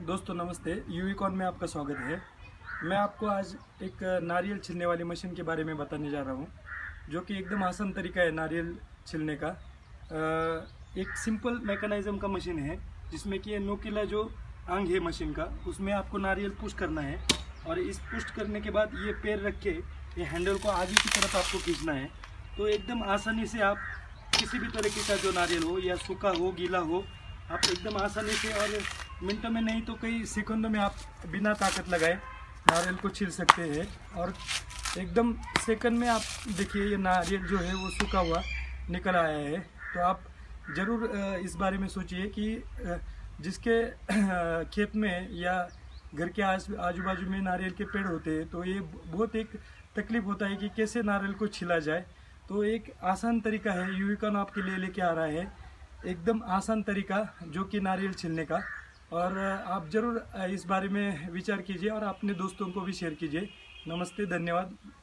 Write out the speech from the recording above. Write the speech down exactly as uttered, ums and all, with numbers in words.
दोस्तों नमस्ते, यूविकॉन में आपका स्वागत है। मैं आपको आज एक नारियल छिलने वाली मशीन के बारे में बताने जा रहा हूँ, जो कि एकदम आसान तरीका है नारियल छिलने का। अ, एक सिंपल मैकेनिज्म का मशीन है, जिसमें कि ये नोकीला जो अंग है मशीन का, उसमें आपको नारियल पुश करना है और इस पुश करने के बाद ये पैर रख के ये हैंडल को आगे की तरफ आपको खींचना है। तो एकदम आसानी से आप किसी भी तरीके का जो नारियल हो, या सूखा हो गीला हो, आप एकदम आसानी से और मिनटों में नहीं तो कई सेकंडों में आप बिना ताकत लगाए नारियल को छील सकते हैं। और एकदम सेकंड में आप देखिए ये नारियल जो है वो सूखा हुआ निकल आया है। तो आप ज़रूर इस बारे में सोचिए कि जिसके खेत में या घर के आस आजू बाजू में नारियल के पेड़ होते हैं, तो ये बहुत एक तकलीफ होता है कि कैसे नारियल को छिला जाए। तो एक आसान तरीका है यूविकॉन आपके लिए लेके आ रहा है, एकदम आसान तरीका जो कि नारियल छिलने का। और आप ज़रूर इस बारे में विचार कीजिए और अपने दोस्तों को भी शेयर कीजिए। नमस्ते, धन्यवाद।